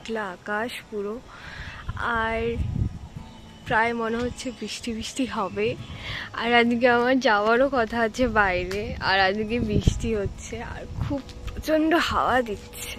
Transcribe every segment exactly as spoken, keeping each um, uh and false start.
মেঘলা আকাশ পুরো, আর প্রায় মনে হচ্ছে বৃষ্টি বৃষ্টি হবে। আর আজকে আমার যাওয়ারও কথা আছে বাইরে, আর আজকে বৃষ্টি হচ্ছে আর খুব প্রচণ্ড হাওয়া দিচ্ছে।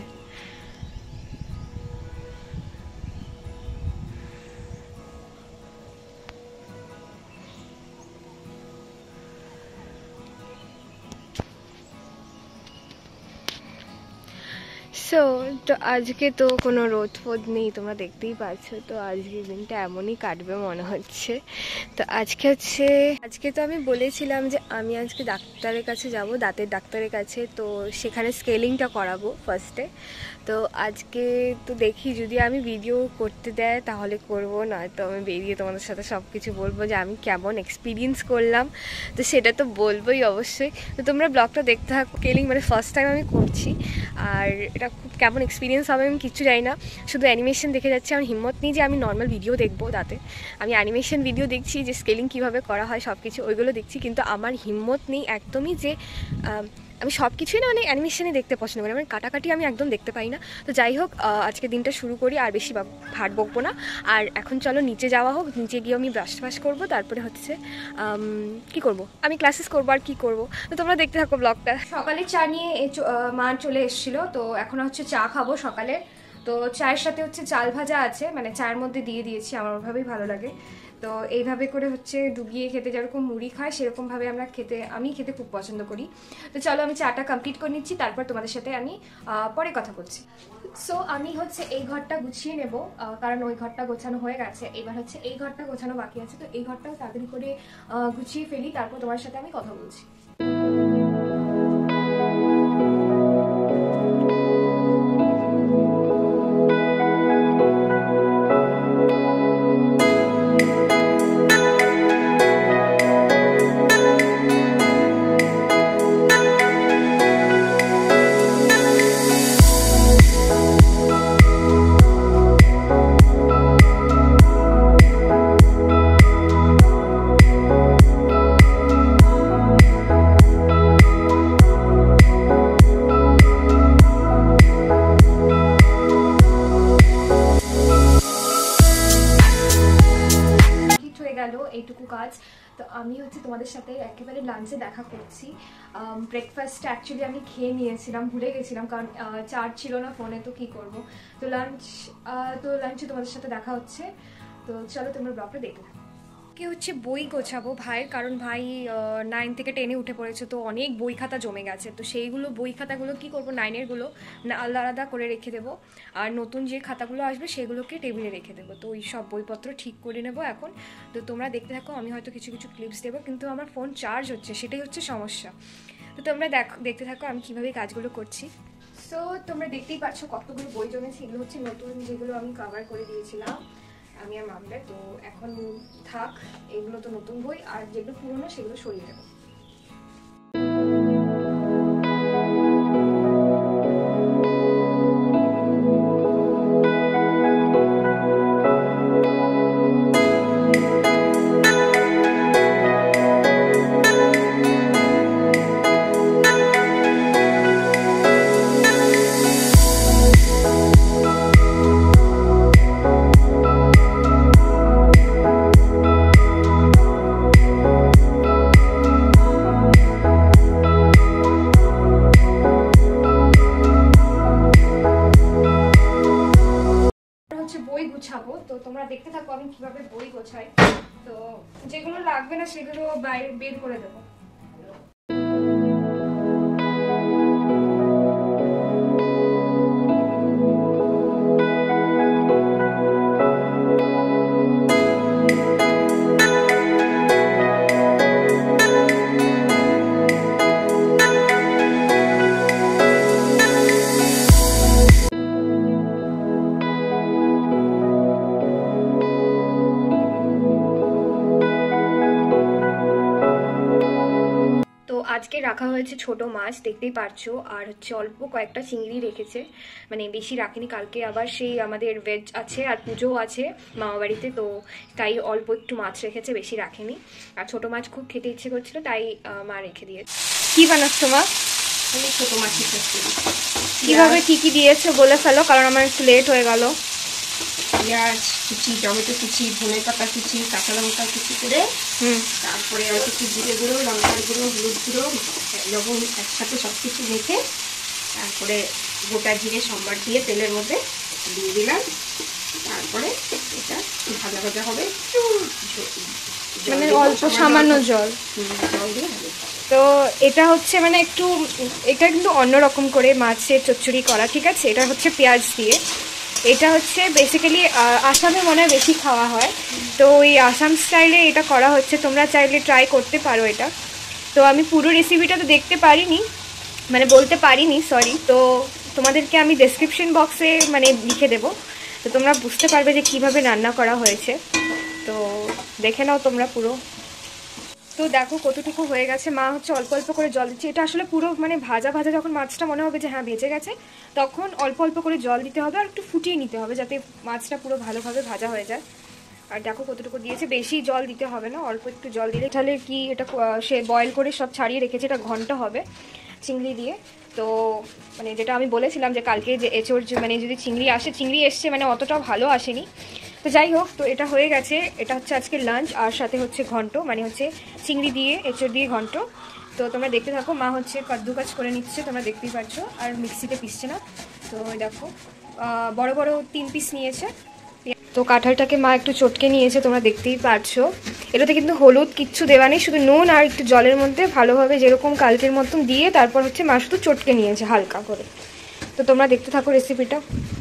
সো তো আজকে তো কোনো রোদ ফোদ নেই, তোমরা দেখতেই পাচ্ছ। তো আজকের দিনটা এমনই কাটবে মনে হচ্ছে। তো আজকে হচ্ছে আজকে তো আমি বলেছিলাম যে আমি আজকে ডাক্তারের কাছে যাব, দাঁতের ডাক্তারের কাছে। তো সেখানে স্কেলিংটা করাবো ফার্স্টে। তো আজকে তো দেখি যদি আমি ভিডিও করতে দেয় তাহলে করব, নয়তো আমি বেরিয়ে তোমাদের সাথে সব কিছু বলবো যে আমি কেমন এক্সপিরিয়েন্স করলাম। তো সেটা তো বলবোই অবশ্যই। তো তোমরা ব্লগটা দেখতে থাকো। স্কেলিং মানে ফার্স্ট টাইম আমি করছি, আর এটা খুব কেমন এক্সপিরিয়েন্স হবে আমি কিছু জানি না, শুধু অ্যানিমেশন দেখে যাচ্ছি। আমার হিম্মত নেই যে আমি নর্মাল ভিডিও দেখবো দাঁতে, আমি অ্যানিমেশন ভিডিও দেখছি যে স্কেলিং কীভাবে করা হয় সব কিছু ওইগুলো দেখছি। কিন্তু আমার হিম্মত নেই একদমই যে আমি সব কিছুই না মানে অ্যানিমেশনে দেখতে পছন্দ করি, মানে কাটাকাটি আমি একদম দেখতে পাই না। তো যাই হোক, আজকে দিনটা শুরু করি, আর বেশি ভাট বকবো না। আর এখন চলো নিচে যাওয়া হোক, নিচে গিয়ে আমি ব্রাশ ফ্রাশ করবো, তারপরে হচ্ছে কি করব, আমি ক্লাসেস করবো আর কি করব। তো তোমরা দেখতে থাকো ব্লগটা। সকালে চা নিয়ে মা চলে এসেছিলো, তো এখন হচ্ছে চা খাবো সকালে। তো চায়ের সাথে হচ্ছে চাল ভাজা আছে, মানে চায়ের মধ্যে দিয়ে দিয়েছি, আমার ওভাবেই ভালো লাগে। তো এইভাবে করে হচ্ছে ডুবিয়ে খেতে যেরকম মুড়ি খায় সেরকমভাবে আমরা খেতে আমি খেতে খুব পছন্দ করি। তো চলো আমি চাটা কমপ্লিট করে নিচ্ছি, তারপর তোমাদের সাথে আমি পরে কথা বলছি। সো আমি হচ্ছে এই ঘরটা গুছিয়ে নেব, কারণ ওই ঘরটা গোছানো হয়ে গেছে, এবার হচ্ছে এই ঘরটা গোছানো বাকি আছে। তো এই ঘরটাও তাড়াতাড়ি করে গুছিয়ে ফেলি, তারপর তোমার সাথে আমি কথা বলছি। এইটুকু কাজ। তো আমি হচ্ছে তোমাদের সাথে একেবারে লাঞ্চে দেখা করছি। ব্রেকফাস্টটা অ্যাকচুয়ালি আমি খেয়ে নিয়েছিলাম, ভুলে গেছিলাম, কারণ চার্জ ছিল না ফোনে, তো কি করব। তো লাঞ্চ তো লাঞ্চে তোমাদের সাথে দেখা হচ্ছে। তো চলো তোমরা ব্লগটা দেখতে থাকো। কি হচ্ছে বই গোছাবো ভাইয়ের, কারণ ভাই নাইন থেকে টেনে উঠে পড়েছে, তো অনেক বই খাতা জমে গেছে। তো সেইগুলো বই খাতাগুলো কি করব, নাইনেরগুলো না আলাদা আলাদা করে রেখে দেবো, আর নতুন যে খাতাগুলো আসবে সেগুলোকে টেবিলে রেখে দেবো। তো ওই সব বইপত্র ঠিক করে নেবো এখন। তো তোমরা দেখতে থাকো, আমি হয়তো কিছু কিছু ক্লিপস দেবো, কিন্তু আমার ফোন চার্জ হচ্ছে, সেটাই হচ্ছে সমস্যা। তো তোমরা দেখো দেখতে থাকো আমি কীভাবে কাজগুলো করছি। সো তোমরা দেখতেই পাচ্ছ কতগুলো বই জমেছে, এগুলো হচ্ছে নতুন যেগুলো আমি কভার করে দিয়েছিলাম আমি আর মামলে। তো এখন থাক, এগুলো তো নতুন বই, আর যেগুলো পুরনো সেগুলো সরিয়ে দেবো। তো তোমরা দেখতে থাকো আমি কিভাবে বই গোছাই। তো যেগুলো লাগবে না সেগুলো বাইরে বের করে দেবো। আজকে রাখা হয়েছে ছোট মাছ, দেখতেই পারছো, আর হচ্ছে অল্প কয়েকটা চিংড়ি রেখেছে, মানে বেশি রাখিনি। কালকে আবার সেই আমাদের ভেজ আছে আর পুজো আছে মামা বাড়িতে, তো তাই অল্প একটু মাছ রেখেছে, বেশি রাখেনি। আর ছোট মাছ খুব খেতে ইচ্ছে করছিল, তাই মা রেখে দিয়েছে। কি বানাচ্ছো মা? ছোটো মাছের চচ্চড়ি। কীভাবে কী কী দিয়েছো বলে ফেলো, কারণ আমার একটু লেট হয়ে গেল। পেঁয়াজ কুচি, টমেটো কুচি, ধনে পাতা কুচি, কাঁচা লঙ্কা কুচি করে, হুম তারপরে অল্প একটু জিরে গুঁড়ো, লঙ্কার গুঁড়ো, হলুদ গুঁড়ো, লবণ একসাথে সব কিছু মেখে তারপরে গোটা জিরে সম্বার দিয়ে তেলের মধ্যে দিয়ে দিলাম। তারপরে এটা ভাজা ভাজা হবে, মানে অল্প সামান্য জল জল দিয়ে। তো এটা হচ্ছে মানে একটু, এটা কিন্তু অন্যরকম করে মাছের চচ্চড়ি করা, ঠিক আছে? এটা হচ্ছে পেঁয়াজ দিয়ে, এটা হচ্ছে বেসিক্যালি আসামে মনে হয় বেশি খাওয়া হয়, তো ওই আসাম স্টাইলে এটা করা হচ্ছে। তোমরা চাইলে ট্রাই করতে পারো এটা। তো আমি পুরো রেসিপিটা তো দেখতে পারিনি, মানে বলতে পারিনি, সরি। তো তোমাদেরকে আমি ডেসক্রিপশন বক্সে মানে লিখে দেবো, তো তোমরা বুঝতে পারবে যে কিভাবে রান্না করা হয়েছে। তো দেখে নাও তোমরা পুরো। তো দেখো কতটুকু হয়ে গেছে। মা হচ্ছে অল্প অল্প করে জল দিচ্ছে। এটা আসলে পুরো মানে ভাজা ভাজা যখন মাছটা মনে হবে যে হ্যাঁ ভেজে গেছে, তখন অল্প অল্প করে জল দিতে হবে আর একটু ফুটিয়ে নিতে হবে, যাতে মাছটা পুরো ভালোভাবে ভাজা হয়ে যায়। আর দেখো কতটুকু দিয়েছে, বেশি জল দিতে হবে না, অল্প একটু জল দিলে তাহলে কি এটা সে বয়েল করে সব ছাড়িয়ে রেখেছে, এটা ঘন্টা হবে চিংড়ি দিয়ে। তো মানে যেটা আমি বলেছিলাম যে কালকে যে এঁচোড় মানে যদি চিংড়ি আসে, চিংড়ি এসছে মানে অতটাও ভালো আসেনি। তো যাই হোক, তো এটা হয়ে গেছে। এটা হচ্ছে আজকে লাঞ্চ, আর সাথে হচ্ছে ঘন্ট, মানে হচ্ছে চিংড়ি দিয়ে এঁচোড় দিয়ে ঘন্ট। তো তোমরা দেখতে থাকো। মা হচ্ছে কাদ্দু কাজ করে নিচ্ছে, তোমরা দেখতেই পাচ্ছ, আর মিক্সিতে পিসছে না। তো দেখো বড় বড় তিন পিস নিয়েছে। তো কাঁঠালটাকে মা একটু চটকে নিয়েছে, তোমরা দেখতেই পাচ্ছ। এটাতে কিন্তু হলুদ কিচ্ছু দেওয়া নেই, শুধু নুন আর একটু জলের মধ্যে ভালোভাবে যেরকম কালকের মতন দিয়ে তারপর হচ্ছে মা শুধু চটকে নিয়েছে হালকা করে। তো তোমরা দেখতে থাকো রেসিপিটা।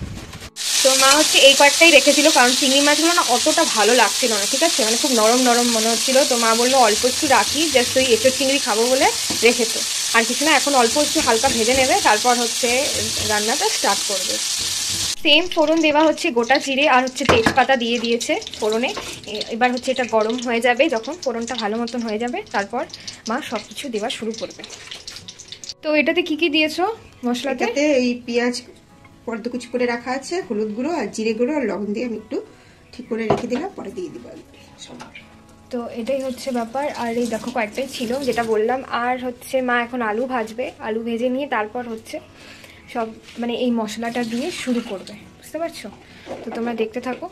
তো মা হচ্ছে এই কয়েকটাই রেখেছিল, কারণ চিংড়ি মাছগুলো না অতটা ভালো লাগছিল না, ঠিক আছে? মানে খুব নরম নরম মনে হচ্ছিলো। তো মা বললো অল্প একটু রাখি, জাস্ট ওই এঁচোড় চিংড়ি খাবো বলে রেখেছে, আর কিছু না। এখন অল্প একটু হালকা ভেজে নেবে, তারপর হচ্ছে রান্নাটা স্টার্ট করবে। সেম ফোড়ন দেওয়া হচ্ছে গোটা জিরে আর হচ্ছে তেজপাতা দিয়ে দিয়েছে ফোড়নে। এবার হচ্ছে এটা গরম হয়ে যাবে, যখন ফোড়নটা ভালো মতন হয়ে যাবে তারপর মা সব কিছু দেওয়া শুরু করবে। তো এটাতে কি কি দিয়েছো মশলাতে? এই পেঁয়াজ পর্দ কুচি করে রাখা আছে, হলুদ গুঁড়ো আর জিরে গুঁড়ো আর লবণ দিয়ে আমি একটু ঠিক করে রেখে দিলাম, পরে দিয়ে দিব সব। তো এটাই হচ্ছে ব্যাপার। আর এই দেখো কয়েকটাই ছিল যেটা বললাম। আর হচ্ছে মা এখন আলু ভাজবে, আলু ভেজে নিয়ে তারপর হচ্ছে সব মানে এই মশলাটা দিয়ে শুরু করবে, বুঝতে পারছো? তো তোমরা দেখতে থাকো।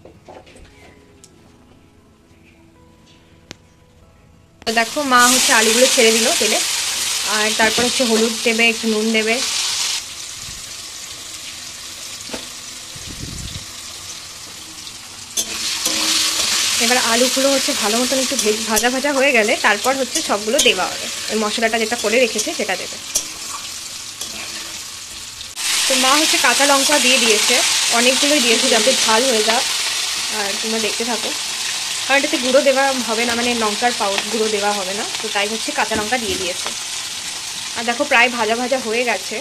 তো দেখো মা হচ্ছে আলুগুলো ছেড়ে দিল তেলে, আর তারপর হচ্ছে হলুদ দেবে, একটু নুন দেবে। এবার আলুগুলো হচ্ছে ভালো মতন একটু ভাজা ভাজা হয়ে গেলে তারপর হচ্ছে সবগুলো দেওয়া হবে, ওই মশলাটা যেটা করে রেখেছে সেটা দেবে। তো মা হচ্ছে কাঁচা লঙ্কা দিয়ে দিয়েছে, অনেকগুলোই দিয়েছে যাতে ঝাল হয়ে যায়। আর তোমরা দেখতে থাকো, কারণ এটাতে গুঁড়ো দেওয়া হবে না, মানে লঙ্কার পাউডার গুঁড়ো দেওয়া হবে না, তো তাই হচ্ছে কাঁচা লঙ্কা দিয়ে দিয়েছে। আর দেখো প্রায় ভাজা ভাজা হয়ে গেছে।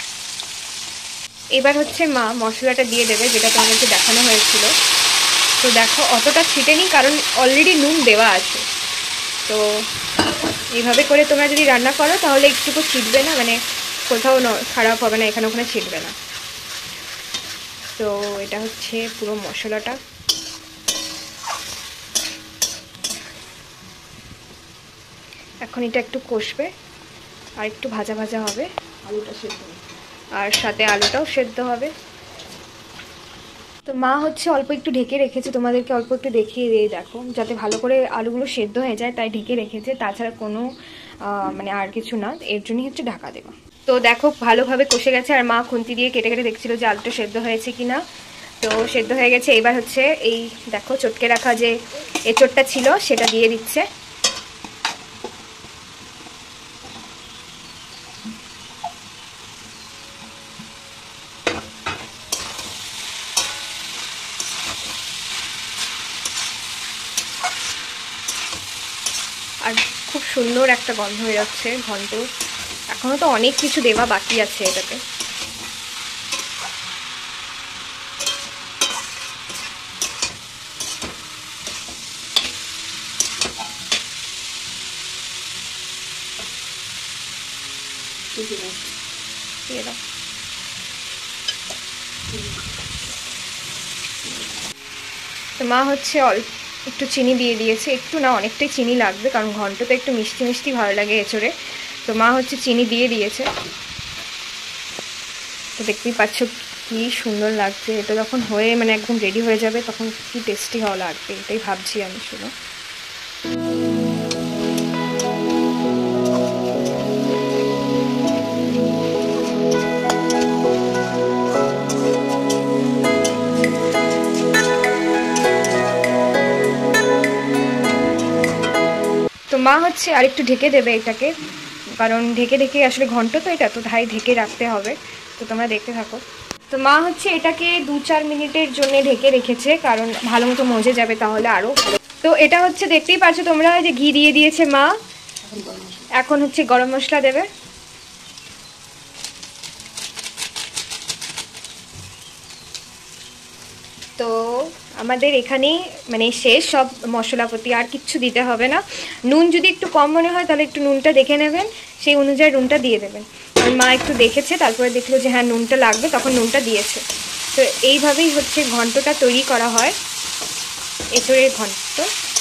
এবার হচ্ছে মা মশলাটা দিয়ে দেবে, যেটা তোমাদেরকে দেখানো হয়েছিল। তো দেখো অতটা ছিটেনি, কারণ অলরেডি নুন দেওয়া আছে। তো এইভাবে করে তোমরা যদি রান্না করো তাহলে একটুকু ছিটবে না, মানে কোথাও খারাপ হবে না, এখানে ওখানে ছিটবে না। তো এটা হচ্ছে পুরো মশলাটা। এখন এটা একটু কষবে আর একটু ভাজা ভাজা হবে, আলুটা সেদ্ধ আর সাথে আলুটাও সেদ্ধ হবে। তো মা হচ্ছে অল্প একটু ঢেকে রেখেছে, তোমাদেরকে অল্প একটু দেখিয়ে দিয়ে দেখো, যাতে ভালো করে আলুগুলো সেদ্ধ হয়ে যায়, তাই ঢেকে রেখেছে, তাছাড়া কোনো মানে আর কিছু না, এর জন্যই হচ্ছে ঢাকা দেওয়া। তো দেখো ভালোভাবে কষে গেছে, আর মা খুন্তি দিয়ে কেটে কেটে দেখছিল যে আলুটা সেদ্ধ হয়েছে কিনা। তো সেদ্ধ হয়ে গেছে। এবার হচ্ছে এই দেখো চটকে রাখা যে এঁচোড়টা ছিল সেটা দিয়ে দিচ্ছে। আর খুব সুন্দর একটা গন্ধ হয়ে যাচ্ছে ঘন্ট। এখনো তো অনেক কিছু দেওয়া বাকি আছে এটাতে। তো মা হচ্ছে অল্প একটু চিনি দিয়ে দিয়েছে, একটু না অনেকটাই চিনি লাগবে, কারণ ঘন্ট তো একটু মিষ্টি মিষ্টি ভালো লাগে এঁচোড়ে। তো মা হচ্ছে চিনি দিয়ে দিয়েছে, তো দেখতেই পাচ্ছ কি সুন্দর লাগছে। এটা যখন হয়ে মানে একদম রেডি হয়ে যাবে তখন কি টেস্টি হওয়া লাগবে, এটাই ভাবছি আমি শুনো। তো মা হচ্ছে আরেকটু ঢেকে দেবে এটাকে, কারণ ঢেকে ঢেকে আসলে ঘন্ট তো এটা, তো ধাই ঢেকে রাখতে হবে। তো তোমরা দেখতে থাকো। তো মা হচ্ছে এটাকে দু চার মিনিটের জন্য ঢেকে রেখেছে, কারণ ভালো মতো মজে যাবে তাহলে আরও। তো এটা হচ্ছে দেখতেই পাচ্ছ তোমরা যে ঘি দিয়ে দিয়েছে মা, এখন হচ্ছে গরম মশলা দেবে। তো আমাদের এখানেই মানে শেষ সব মশলাপাতি, আর কিচ্ছু দিতে হবে না। নুন যদি একটু কম মনে হয় তাহলে একটু নুনটা দেখে নেবেন, সেই অনুযায়ী নুনটা দিয়ে দেবেন। আর মা একটু দেখেছে, তারপরে দেখলো যে হ্যাঁ নুনটা লাগবে, তখন নুনটা দিয়েছে। তো এইভাবেই হচ্ছে ঘন্টটা তৈরি করা হয়, এঁচড়ের ঘন্ট।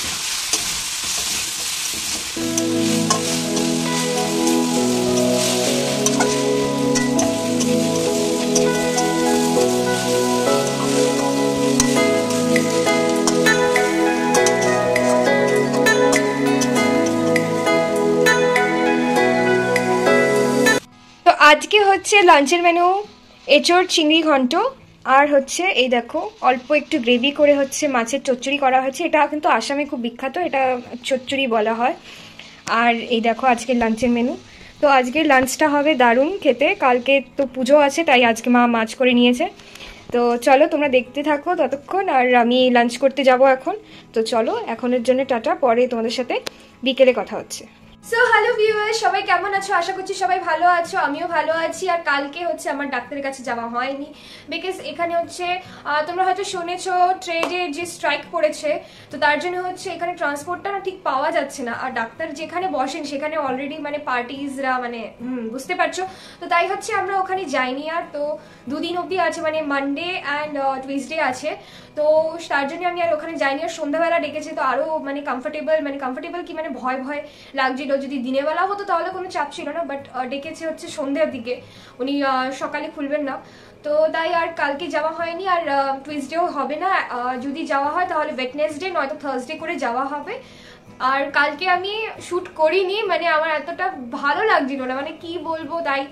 আজকে হচ্ছে লাঞ্চের মেনু এঁচড় চিংড়ি ঘন্ট, আর হচ্ছে এই দেখো অল্প একটু গ্রেভি করে হচ্ছে মাছের চচ্চড়ি করা হয়েছে। এটা কিন্তু আসামে খুব বিখ্যাত, এটা চচ্চড়ি বলা হয়। আর এই দেখো আজকের লাঞ্চের মেনু। তো আজকের লাঞ্চটা হবে দারুণ খেতে, কালকে তো পুজো আছে তাই আজকে মা মাছ করে নিয়েছে। তো চলো তোমরা দেখতে থাকো ততক্ষণ, আর আমি লাঞ্চ করতে যাব এখন। তো চলো এখনের জন্য টাটা, পরে তোমাদের সাথে বিকেলে কথা হচ্ছে। সো হ্যালো ভিউয়ার্স, সবাই কেমন আছো? আশা করছি সবাই ভালো আছো, আমিও ভালো আছি। আর কালকে হচ্ছে আমার ডাক্তারের কাছে যাওয়া হয়নি, বিকজ এখানে হচ্ছে তোমরা হয়তো শুনেছো ট্রেডে যে স্ট্রাইক পড়েছে, তো তার জন্য হচ্ছে এখানে ট্রান্সপোর্টটা না ঠিক পাওয়া যাচ্ছে না। আর ডাক্তার যেখানে বসেন সেখানে অলরেডি মানে পার্টিজরা মানে হুম বুঝতে পারছো, তো তাই হচ্ছে আমরা ওখানে যাইনি। আর তো দুদিন অবধি আছে, মানে মানডে অ্যান্ড টুইসডে আছে, তো তার জন্য আমি আর ওখানে যাইনি। আর সন্ধ্যাবেলা ডেকেছে, তো আরও মানে কমফোর্টেবল মানে কমফোর্টেবল কি মানে ভয় ভয় লাগছিল। যদি দিনের বেলা হতো তাহলে কোনো চাপ ছিল না, বাট ডেকেছে হচ্ছে সন্ধ্যার দিকে, উনি সকালে খুলবেন না। তো তাই আর কালকে যাওয়া হয়নি, আর টুইসডেও হবে না। যদি যাওয়া হয় তাহলে ওয়েডনেসডে নয়তো থার্সডে করে যাওয়া হবে। আর কালকে আমি শ্যুট করিনি, মানে আমার এতটা ভালো লাগছিল না, মানে কি বলবো। তাই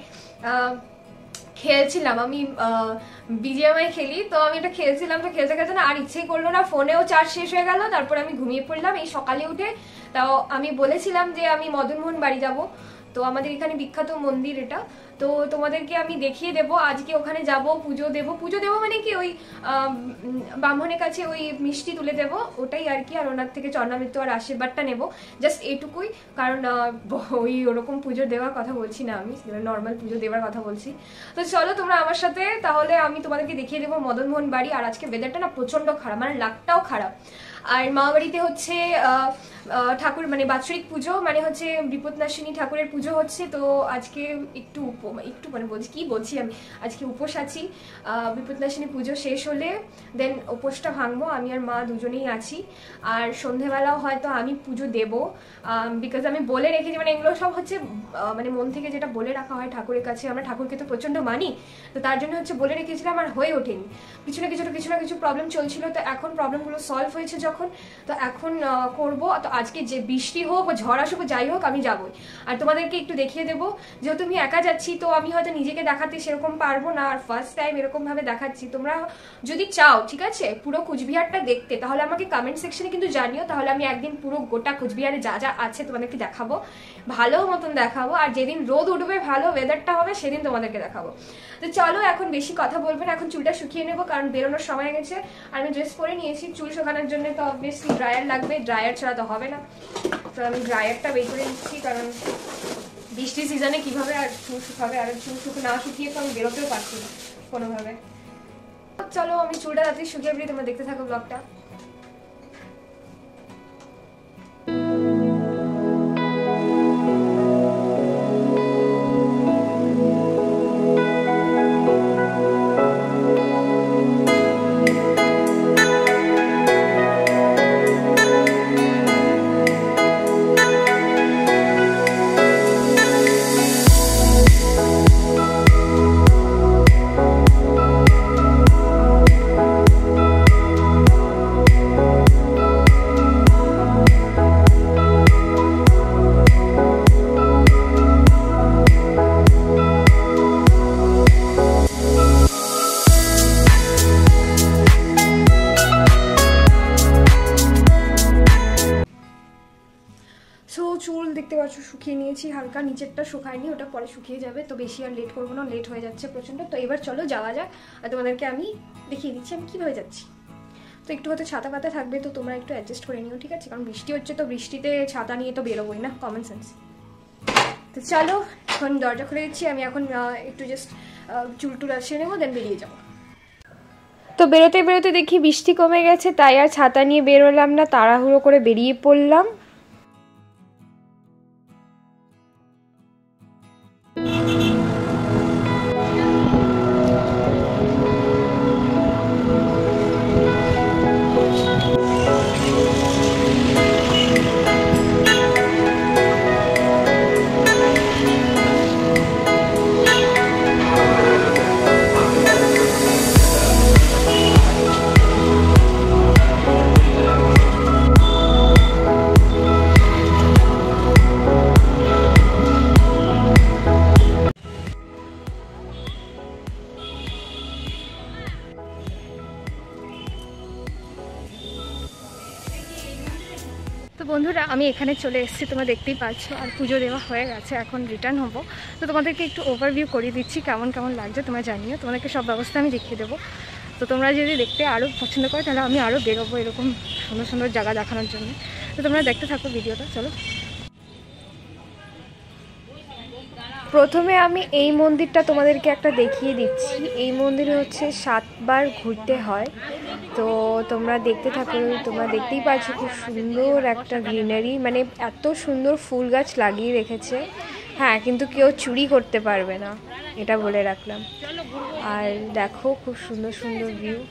খেলছিলাম আমি, বিজিএমআই খেলি, তো আমি এটা খেলছিলাম, তো খেলতে খেলতে না আর ইচ্ছেই করলো না, ফোনেও চার্জ শেষ হয়ে গেল। তারপর আমি ঘুমিয়ে পড়লাম এই সকালে উঠে। তাও আমি বলেছিলাম যে আমি মদনমোহন বাড়ি যাব, তো আমাদের এখানে বিখ্যাত মন্দির এটা, তো তোমাদেরকে আমি দেখিয়ে দেবো। আজকে ওখানে যাব, পুজো দেবো। পুজো দেবো মানে কি ওই ব্রাহ্মণের কাছে ওই মিষ্টি তুলে দেবো, ওটাই আর কি। আর ওনার থেকে চরণামৃত্যু আর আশীর্বাদটা নেবো, জাস্ট এইটুকুই। কারণ ওই ওরকম পুজো দেওয়ার কথা বলছি না, আমি নর্মাল পুজো দেওয়ার কথা বলছি। তো চলো তোমরা আমার সাথে, তাহলে আমি তোমাদেরকে দেখিয়ে দেবো মদনমোহন বাড়ি। আর আজকে ওয়েদারটা না প্রচন্ড খারাপ, মানে লাকটাও খারাপ। আর মা বাড়িতে হচ্ছে ঠাকুর মানে বাৎসরিক পুজো, মানে হচ্ছে বিপদনাশিনী ঠাকুরের পুজো হচ্ছে। তো আজকে একটু একটু মানে বলছি কি বলছি আমি, আজকে উপোস আছি। বিপদনাশিনী পুজো শেষ হলে দেন উপোসটা ভাঙবো, আমি আর মা দুজনেই আছি। আর সন্ধেবেলাও হয়তো আমি পুজো দেবো, বিকজ আমি বলে রেখেছি, মানে এগুলো সব হচ্ছে মানে মন থেকে যেটা বলে রাখা হয় ঠাকুরের কাছে। আমরা ঠাকুরকে তো প্রচণ্ড মানি, তো তার জন্য হচ্ছে বলে রেখেছিলাম, আর হয়ে ওঠেনি। কিছু না কিছু কিছু না কিছু প্রবলেম চলছিল, তো এখন প্রবলেমগুলো সলভ হয়েছে যখন, তো এখন করবো। তো আজকে যে বৃষ্টি হোক বা ঝড় আসুক যাই হোক আমি যাবোই। আর তোমাদেরকে একটু দেখিয়ে দেবো, যেহেতু আমি একা যাচ্ছি তো আমি হয়তো নিজেকে দেখাতে সেরকম পারবো না, আর ফার্স্ট টাইম এরকম ভাবে দেখাচ্ছি। তোমরা যদি চাও ঠিক আছে পুরো কুচবিহারটা দেখতে, তাহলে আমাকে কমেন্ট সেকশনে কিন্তু জানিও, তাহলে আমি একদিন পুরো গোটা কুচবিহারে যা যা আছে তোমাদেরকে দেখাবো, ভালো মতন দেখাবো। আর যেদিন রোদ উঠবে, ভালো ওয়েদারটা হবে, সেদিন তোমাদেরকে দেখাবো। তো চলো এখন বেশি কথা বলবো না, এখন চুলটা শুকিয়ে নেবো, কারণ বেরোনোর সময় গেছে। আর আমি ড্রেস পরে নিয়েছি, চুল শুকানোর জন্য তো অবভিয়াসলি ড্রায়ার লাগবে, ড্রায়ার ছাড়া তো হবে না। তো আমি ড্রায়ারটা বের করে নিচ্ছি, কারণ বৃষ্টির সিজনে কিভাবে আর চুল শুকাবে, আর চুল শুকো না শুকিয়ে তো আমি বেরোতেও পারছি না কোনোভাবে। চলো আমি চুলটা রাতে শুকিয়ে ফেলি, তোমরা দেখতে থাকো ব্লগটা। সো চুল দেখতে পাচ্ছ শুকিয়ে নিয়েছি হালকা, নিচেরটা শুকায়নি, ওটা পরে শুকিয়ে যাবে। তো বেশি আর লেট করবো না, লেট হয়ে যাচ্ছে প্রচণ্ড। তো এবার চলো যাওয়া যাক, আর তোমাদেরকে আমি দেখিয়ে দিচ্ছি আমি কীভাবে যাচ্ছি। তো একটু হয়তো ছাতা পাতা থাকবে, তো তোমরা একটু অ্যাডজাস্ট করে নিও, ঠিক আছে? কারণ বৃষ্টি হচ্ছে, তো বৃষ্টিতে ছাতা নিয়ে তো বেরোবোই না, কমন সেন্স। তো চলো এখন দরজা খুলে দিচ্ছি, আমি এখন একটু জাস্ট চুল টুল আসিয়ে নেবো, দেন বেরিয়ে যাবো। তো বেরোতে বেরোতে দেখি বৃষ্টি কমে গেছে, তাই আর ছাতা নিয়ে বেরোলাম না, তাড়াহুড়ো করে বেরিয়ে পড়লাম। তো বন্ধুরা আমি এখানে চলে এসেছি, তোমরা দেখতেই পাচ্ছ, আর পুজো দেওয়া হয়ে গেছে, এখন রিটার্ন হবো। তো তোমাদেরকে একটু ওভারভিউ করে দিচ্ছি কেমন কেমন লাগছে তোমরা জানিও, তোমাদেরকে সব ব্যবস্থা আমি দেখিয়ে দেবো। তো তোমরা যদি দেখতে আরও পছন্দ করো তাহলে আমি আরও বেরোবো এরকম সুন্দর সুন্দর জায়গা দেখানোর জন্য। তো তোমরা দেখতে থাকো ভিডিওটা, চলো। প্রথমে আমি এই মন্দিরটা তোমাদেরকে একটা দেখিয়ে দিচ্ছি। এই মন্দিরে হচ্ছে সাতবার ঘুরতে হয়, তো তোমরা দেখতে থাকো। তোমরা দেখতেই পাচ্ছ খুব সুন্দর একটা গ্রিনারি, মানে এত সুন্দর ফুল গাছ লাগিয়ে রেখেছে। হ্যাঁ, কিন্তু কেউ চুরি করতে পারবে না, এটা বলে রাখলাম। আর দেখো খুব সুন্দর সুন্দর ভিউ।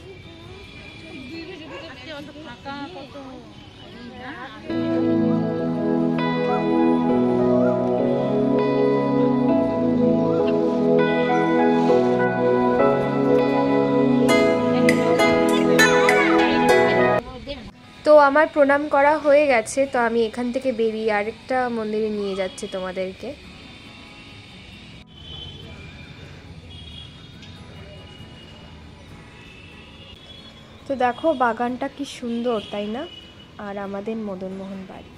তো আমার প্রণাম করা হয়ে গেছে, তো আমি এখান থেকে বেরিয়ে আরেকটা মন্দিরে নিয়ে যাচ্ছি তোমাদেরকে। তো দেখো বাগানটা কি সুন্দর, তাই না? আর আমাদের মদনমোহন বাড়ি।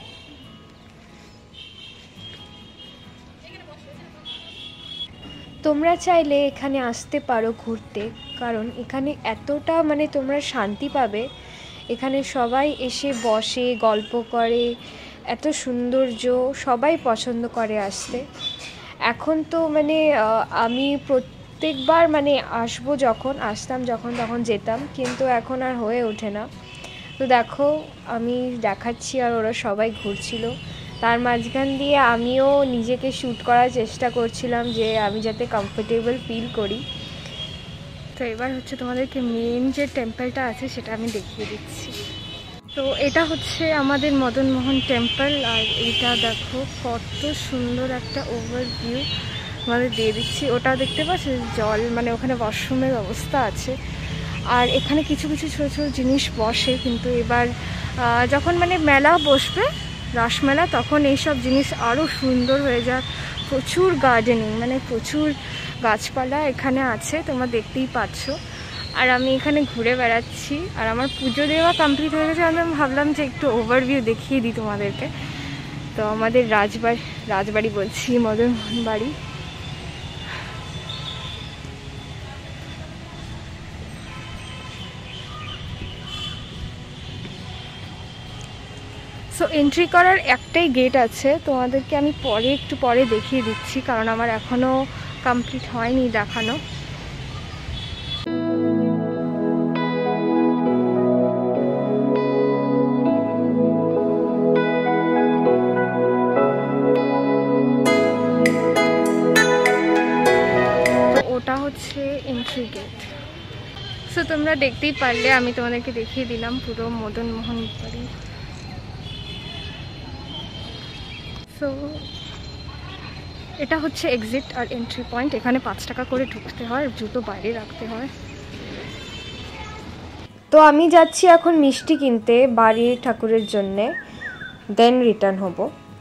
তোমরা চাইলে এখানে আসতে পারো ঘুরতে, কারণ এখানে এতটা মানে তোমরা শান্তি পাবে। এখানে সবাই এসে বসে গল্প করে, এত সৌন্দর্য, সবাই পছন্দ করে আসতে। এখন তো মানে আমি প্রত্যেকবার মানে আসবো, যখন আসতাম যখন তখন যেতাম, কিন্তু এখন আর হয়ে ওঠে না। তো দেখো আমি দেখাচ্ছি, আর ওরা সবাই ঘুরছিল, তার মাঝখান দিয়ে আমিও নিজেকে শ্যুট করার চেষ্টা করছিলাম যে আমি যাতে কমফোর্টেবল ফিল করি। তো এবার হচ্ছে তোমাদেরকে মেন যে টেম্পলটা আছে সেটা আমি দেখিয়ে দিচ্ছি। তো এটা হচ্ছে আমাদের মদনমোহন টেম্পল, আর এটা দেখো কত সুন্দর একটা ওভারভিউ আমাদের দিয়ে দিচ্ছি। ওটা দেখতে পাচ্ছ জল, মানে ওখানে ওয়াশরুমের ব্যবস্থা আছে। আর এখানে কিছু কিছু ছোটো ছোটো জিনিস বসে, কিন্তু এবার যখন মানে মেলা বসবে, রাসমেলা, তখন এইসব জিনিস আরও সুন্দর হয়ে যায়। প্রচুর গার্ডেনিং, মানে প্রচুর গাছপালা এখানে আছে, তোমরা দেখতেই পাচ্ছ। আর আমি এখানে ঘুরে বেড়াচ্ছি, আর আমার পুজো দেওয়া কমপ্লিট হয়ে গেছে। আমি ভাবলাম যে একটু ওভারভিউ দেখিয়ে দিই তোমাদেরকে। তো আমাদের রাজবাড়ি রাজবাড়ি বলছি মদনমোহন বাড়ি। সো এন্ট্রি করার একটাই গেট আছে, তোমাদেরকে আমি পরে একটু পরে দেখিয়ে দিচ্ছি, কারণ আমার এখনও কমপ্লিট হয়নি দেখানো। তো ওটা হচ্ছে এন্ট্রি গেট। সো তোমরা দেখতেই পারলে, আমি তোমাদেরকে দেখিয়ে দিলাম পুরো মদনমোহন বাড়ি। সো এটা হচ্ছে এক্সিট আর এন্ট্রি পয়েন্ট। এখানে পাঁচ টাকা করে ঢুকতে হয়, জুতো বাইরে রাখতে হয়। তো আমি যাচ্ছি এখন মিষ্টি কিনতে বাড়ির ঠাকুরের জন্যে, দেন রিটার্ন হব।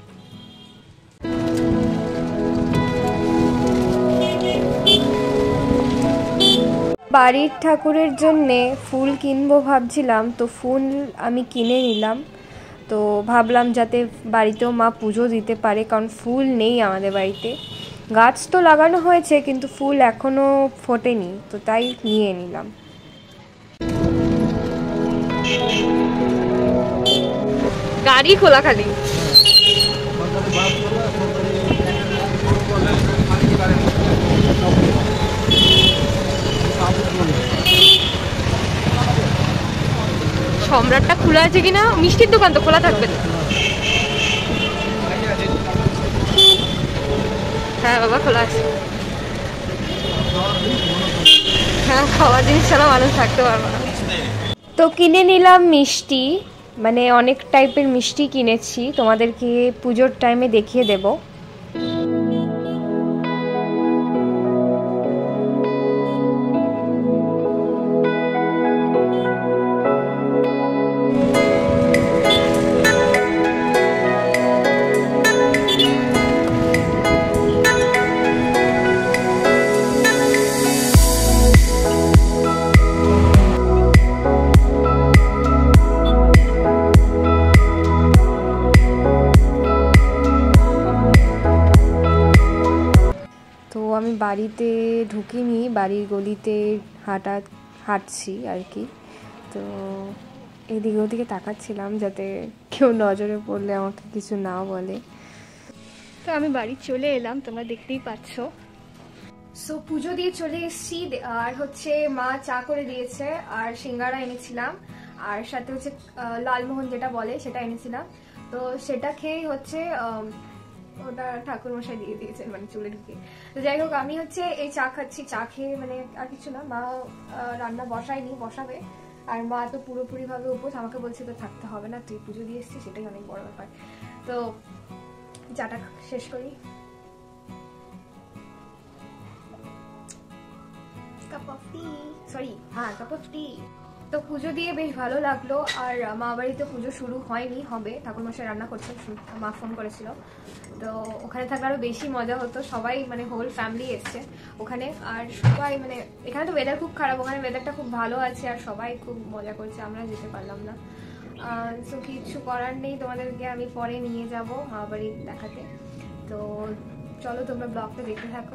বাড়ির ঠাকুরের জন্যে ফুল কিনবো ভাবছিলাম, তো ফুল আমি কিনে নিলাম। তো ভাবলাম যাতে বাড়িতেও মা পুজো দিতে পারে, কারণ ফুল নেই আমাদের বাড়িতে। গাছ তো লাগানো হয়েছে কিন্তু ফুল এখনও ফোটেনি, তো তাই নিয়ে নিলাম। গাড়ি খোলা খালি সম্রাটটা খোলা আছে কিনা, মিষ্টির দোকান তো খোলা থাকবে না। হ্যাঁ বাবা খোলা আছে। হ্যাঁ খাওয়ার জিনিস ছাড়া মানুষ থাকতে পারবে না। তো কিনে নিলাম মিষ্টি, মানে অনেক টাইপের মিষ্টি কিনেছি, তোমাদেরকে পুজোর টাইমে দেখিয়ে দেবো। আমি বাড়িতে ঢুকিনি, বাড়ির গলিতে হাঁটা হাঁটছি আর কি। তো এদিকে ওদিকে তাকাচ্ছিলাম যাতে কেউ নজরে পড়লে আমাকে কিছু না বলে। তো আমি বাড়ি চলে এলাম, তোমরা দেখতেই পাচ্ছ। সো পুজো দিয়ে চলে এসেছি, আর হচ্ছে মা চা করে দিয়েছে, আর সিঙ্গারা এনেছিলাম, আর সাথে হচ্ছে লালমোহন যেটা বলে সেটা এনেছিলাম। তো সেটা খেয়েই হচ্ছে ওটা ঠাকুর মশাই দিয়ে দিয়েছেন, মানে চুলে ঢুকে। তো যাই হোক আমি হচ্ছে এই চা খাচ্ছি, চা খেয়ে মানে আর কিছু না, মা রান্না বসায়নি, বসাবে। আর মা তো পুরোপুরি ভাবে উপোস, আমাকে বলছে তো থাকতে হবে না, তুই পুজো দিয়ে এসছিস, সেটাই অনেক বড় ব্যাপার। তো চাটা শেষ করি। কাপ অফ টি, সরি হ্যাঁ কাপ অফ টি। তো পুজো দিয়ে বেশ ভালো লাগলো। আর মা বাড়িতে পুজো শুরু হয়নি, হবে, ঠাকুরমশাই রান্না করছেন, মা ফোন করেছিল। তো ওখানে থাকলে আরো বেশি মজা হতো, সবাই মানে হোল ফ্যামিলি এসছে ওখানে। আর সবাই মানে এখানে তো ওয়েদার খুব খারাপ, ওখানে ওয়েদারটা খুব ভালো আছে, আর সবাই খুব মজা করছে, আমরা যেতে পারলাম না। তো কিছু করার নেই, তোমাদেরকে আমি পরে নিয়ে যাব মা বাড়ি দেখাতে। তো চলো তোমরা ব্লগটা দেখতে থাকো।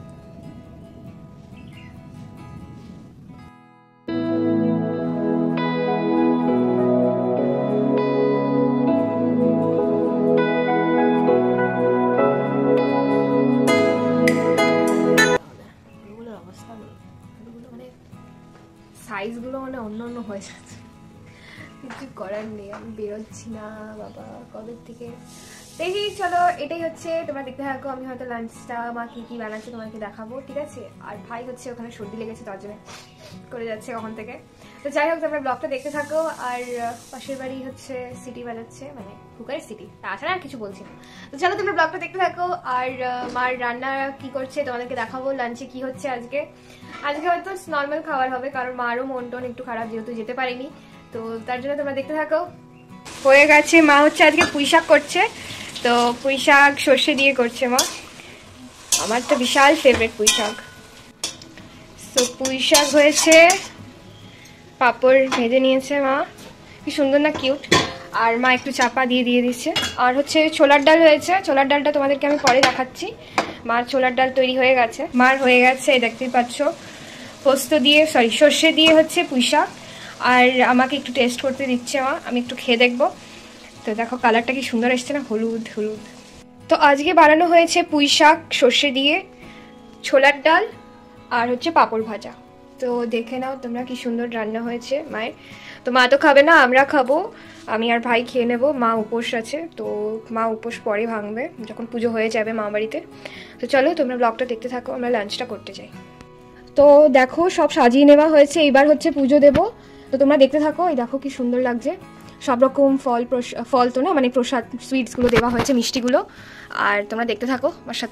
সাইজগুলো মানে অন্য অন্য হয়ে যাচ্ছে, কিছু করার নেই, আমি বেরোচ্ছি না বাবা কবে থেকে। দেখি চলো, এটাই হচ্ছে, তোমরা দেখতে থাকো। আমি হয়তো লাঞ্চটা মা কি কি বানাচ্ছে তোমাকে দেখাবো, ঠিক আছে। আর ভাই হচ্ছে ওখানে সর্দি লেগেছে, তার জন্য করে যাচ্ছে কখন থেকে। তো যাই হোক তোমরা ব্লগটা দেখতে থাকো। আর পাশের বাড়ি হচ্ছে সিটি বাজাচ্ছে, মানে কুকারের সিটি, তাছাড়া আর কিছু বলছি না। তো চলো তোমরা ব্লগটা দেখতে থাকো। আর মার রান্না কি করছে তোমাদেরকে দেখাবো, লাঞ্চে কি হচ্ছে আজকে। আজকে হয়তো নর্মাল খাবার হবে, কারণ মারও মন টন একটু খারাপ, যেহেতু যেতে পারিনি। তো তার জন্য তোমরা দেখতে থাকো। হয়ে গেছে, মা হচ্ছে আজকে পুঁই শাক করছে। তো পুঁই শাক সর্ষে দিয়ে করছে মা, আমার তো বিশাল ফেভারিট পুঁই শাক। তো পুঁই শাক হয়েছে, পাঁপড় ভেজে নিয়েছে মা, কি সুন্দর না কিউট। আর মা একটু চাপা দিয়ে দিয়ে দিচ্ছে। আর হচ্ছে ছোলার ডাল হয়েছে, ছোলার ডালটা তোমাদেরকে আমি পরে দেখাচ্ছি। মার ছোলার ডাল তৈরি হয়ে গেছে, মার হয়ে গেছে, দেখতেই পাচ্ছ। পোস্ত দিয়ে সরি সর্ষে দিয়ে হচ্ছে পুঁই শাক। আর আমাকে একটু টেস্ট করতে দিচ্ছে মা, আমি একটু খেয়ে দেখবো। তো দেখো কালারটা কি সুন্দর এসছে না, হলুদ হলুদ। তো আজকে বানানো হয়েছে পুঁই শাক সর্ষে দিয়ে, ছোলার ডাল, আর হচ্ছে পাঁপড় ভাজা। তো দেখে নাও তোমরা কি সুন্দর রান্না হয়েছে মায়ের। তো মা তো খাবে না, আমরা খাবো, আমি আর ভাই খেয়ে নেবো। মা উপোস আছে, তো মা উপোস পরে ভাঙবে যখন পুজো হয়ে যাবে মা বাড়িতে। তো চলো তোমরা ব্লগটা দেখতে থাকো, আমরা লাঞ্চটা করতে যাই। তো দেখো সব সাজিয়ে নেওয়া হয়েছে, এবার হচ্ছে পুজো দেবো। তো তোমরা দেখতে থাকো, এই দেখো কি সুন্দর লাগছে। সব রকম ফল ফল তো না, মানে প্রসাদ সুইটসগুলো দেওয়া হয়েছে, মিষ্টিগুলো। আর তোমরা দেখতে থাকো আমার সাথে।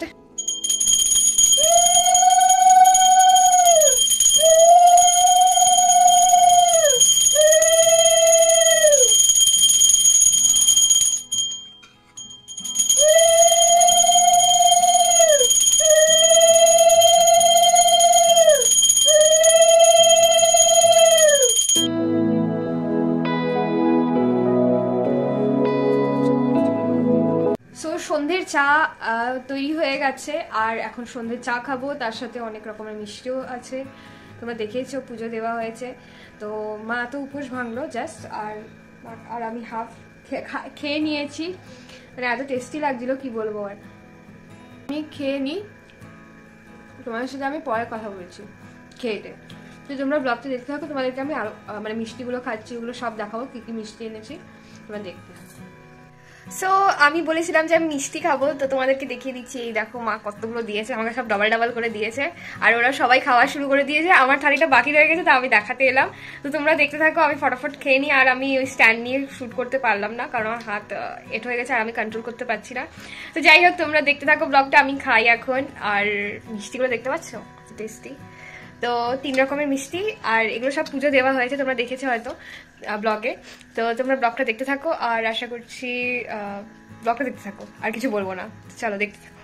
সন্ধ্যের চা তৈরি হয়ে গেছে, আর এখন সন্ধ্যের চা খাবো, তার সাথে অনেক রকমের মিষ্টিও আছে। তোমরা দেখেছো পুজো দেওয়া হয়েছে, তো মা তো উপোস ভাঙলো জাস্ট, আর আর আমি হাফ খেয়ে নিয়েছি, মানে এত টেস্টি লাগছিল কি বলবো। আর আমি খেয়ে নিই, তোমাদের সাথে আমি পরে কথা বলছি খেয়েটে। তো তোমরা ব্লগটা দেখতে থাকো, তোমাদেরকে আমি আরো মানে মিষ্টিগুলো খাচ্ছি ওগুলো সব দেখাবো, কি কি মিষ্টি এনেছি তোমরা দেখতে। সো আমি বলেছিলাম যে আমি মিষ্টি খাবো, তো তোমাদেরকে দেখিয়ে দিচ্ছি। এই দেখো মা কতগুলো দিয়েছে আমাকে, সব ডাবল ডাবল করে দিয়েছে, আর ওরা সবাই খাওয়া শুরু করে দিয়েছে। আমার থালিটা বাকি রয়ে গেছে, তো আমি দেখাতে এলাম। তো তোমরা দেখতে থাকো, আমি ফটাফট খেয়ে নিই। আর আমি ওই স্ট্যান্ড নিয়ে শ্যুট করতে পারলাম না, কারণ আমার হাত এট হয়ে গেছে আর আমি কন্ট্রোল করতে পারছি না। তো যাই হোক, তোমরা দেখতে থাকো ব্লগটা, আমি খাই এখন। আর মিষ্টিগুলো দেখতে পাচ্ছ টেস্টি, তো তিন রকমের মিষ্টি, আর এগুলো সব পুজো দেওয়া হয়েছে, তোমরা দেখেছো হয়তো ব্লগে। তো তোমরা ব্লগটা দেখতে থাকো, আর আশা করছি ব্লগটা দেখতে থাকো, আর কিছু বলবো না, চলো দেখতে থাকো।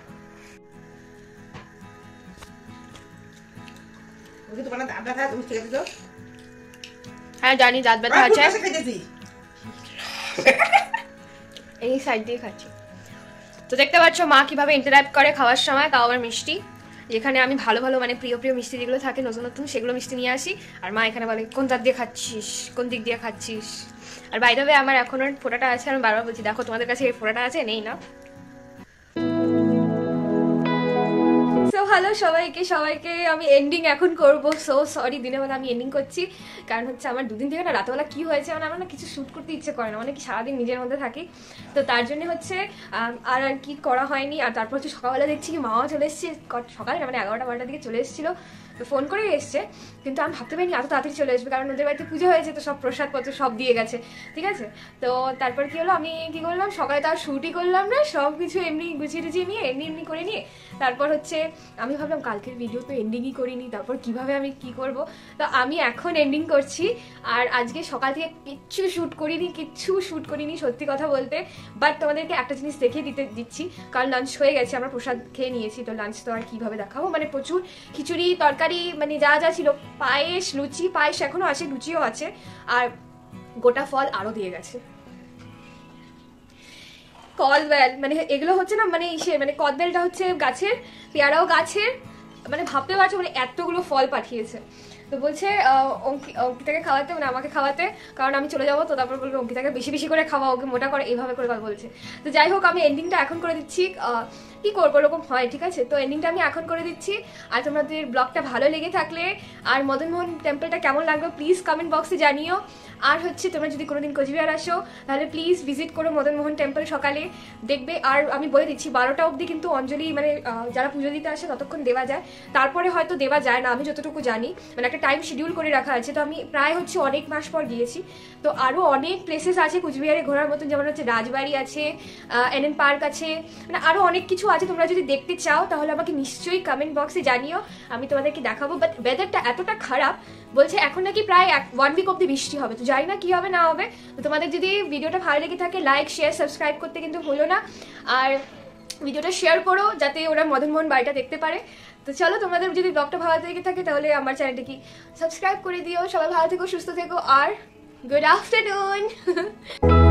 হ্যাঁ জানি দাঁত ব্যথা আছে, এই সাইড দিয়ে খাচ্ছি। তো দেখতে পাচ্ছ মা কিভাবে ইন্টারঅ্যাক্ট করে খাওয়ার সময়, তাও আবার মিষ্টি। যেখানে আমি ভালো ভালো মানে প্রিয় প্রিয় মিষ্টি যেগুলো থাকে নতুন নতুন, সেগুলো মিষ্টি নিয়ে আসি, আর মা এখানে বলে কোন দাঁত দিয়ে খাচ্ছিস, কোন দিক দিয়ে খাচ্ছিস। আর বাই দ্য ওয়ে আমার এখনো ফোঁটাটা আছে, আমি বারবার বলছি দেখো তোমাদের কাছে এই ফোঁটাটা আছে, নেই না। সো হ্যালো সবাইকে সবাইকে আমি এন্ডিং এখন করবো। সো সরি দিনের বেলা আমি এন্ডিং করছি, কারণ হচ্ছে আমার দুদিন থেকে না রাতেবেলা কি হয়েছে, মানে আমার না কিছু শ্যুট করতে ইচ্ছে করে না, মানে কি সারাদিন নিজের মধ্যে থাকি, তো তার জন্য হচ্ছে আর আর কি করা হয়নি। আর তারপর হচ্ছে সকালবেলা দেখছি কি মাও চলে এসছে, সকালে মানে এগারোটা বারোটার দিকে চলে এসেছিলো, তো ফোন করে এসছে, কিন্তু আমি ভাবতে পারিনি এত তাড়াতাড়ি চলে আসবে, কারণ ওদের বাড়িতে পুজো হয়েছে, তো সব প্রসাদপত্র সব দিয়ে গেছে, ঠিক আছে। তো তারপর কি হলো, আমি কি করলাম সকালে তার শ্যুটই করলাম না, সব কিছু এমনি গুছিয়ে টুছিয়ে নিয়ে এমনি এমনি করে নিয়ে তারপর হচ্ছে আমি ভাবলাম কালকের ভিডিও তো এন্ডিংই করিনি, তারপর কিভাবে আমি কি করব, তো আমি এখন এন্ডিং করছি। আর আজকে সকাল থেকে কিচ্ছু শ্যুট করিনি, কিচ্ছু শ্যুট করিনি সত্যি কথা বলতে, বাট তোমাদেরকে একটা জিনিস দেখিয়ে দিতে দিচ্ছি, কারণ লাঞ্চ হয়ে গেছে, আমরা প্রসাদ খেয়ে নিয়েছি, তো লাঞ্চ তো আর কিভাবে দেখাবো, মানে প্রচুর খিচুড়ি তরকারি মানে যা যা ছিল, পায়েস লুচি, পায়েস এখনো আছে, লুচিও আছে, আর গোটা ফল আরো দিয়ে গেছে। কদবেল মানে এগুলো হচ্ছে না, মানে ইসে মানে কদবেলটা হচ্ছে গাছের, পেয়ারাও গাছের, মানে ভাবতে পারছো মানে এতগুলো ফল পাঠিয়েছে। তো বলছে অঙ্কিতাকে খাওয়াতে, মানে আমাকে খাওয়াতে, কারণ আমি চলে যাবো, তো তারপর বলবে অঙ্কিতাকে বেশি বেশি করে খাওয়া, ওকে মোটা করে, এইভাবে করে কথা বলছে। তো যাই হোক আমি এন্ডিংটা এখন করে দিচ্ছি, কি করবো এরকম হয়, ঠিক আছে। তো এন্ডিংটা আমি এখন করে দিচ্ছি। আর তোমাদের ব্লগটা ভালো লেগে থাকলে আর মদনমোহন টেম্পলটা কেমন লাগলো প্লিজ কমেন্ট বক্সে জানিও। আর হচ্ছে তোমরা যদি কোনোদিন কোচবিহার আসো তাহলে প্লিজ ভিজিট করো মদনমোহন টেম্পল, সকালে দেখবে। আর আমি বলে দিচ্ছি বারোটা অবধি কিন্তু অঞ্জলি মানে যারা পুজো দিতে আসে ততক্ষণ দেওয়া যায়, তারপরে হয়তো দেওয়া যায় না, আমি যতটুকু জানি, মানে একটা টাইম শিডিউল করে রাখা আছে। তো আমি প্রায় হচ্ছে অনেক মাস পর গিয়েছি, তো আরও অনেক প্লেসেস আছে কুচবিহারে ঘোরার মতন, যেমন হচ্ছে রাজবাড়ি আছে, এন এন পার্ক আছে, মানে আরও অনেক কিছু আছে। তোমরা যদি দেখতে চাও তাহলে আমাকে নিশ্চয়ই কমেন্ট বক্সে জানিও, আমি তোমাদেরকে দেখাবো। বাট ওয়েদারটা এতটা খারাপ, বলছে এখন নাকি প্রায় এক ওয়ান উইক অব্দি বৃষ্টি হবে, তো জানি না কি হবে না হবে। তো তোমাদের যদি ভিডিওটা ভালো লেগে থাকে লাইক শেয়ার সাবস্ক্রাইব করতে কিন্তু ভুলো না, আর ভিডিওটা শেয়ার করো যাতে ওরা মদনমোহন বাড়িটা দেখতে পারে। তো চলো তোমাদের যদি ব্লগটা ভালো লেগে থাকে তাহলে আমার চ্যানেলটাকে সাবস্ক্রাইব করে দিও। সবাই ভালো থেকো, সুস্থ থেকো, আর গুড আফটারনুন।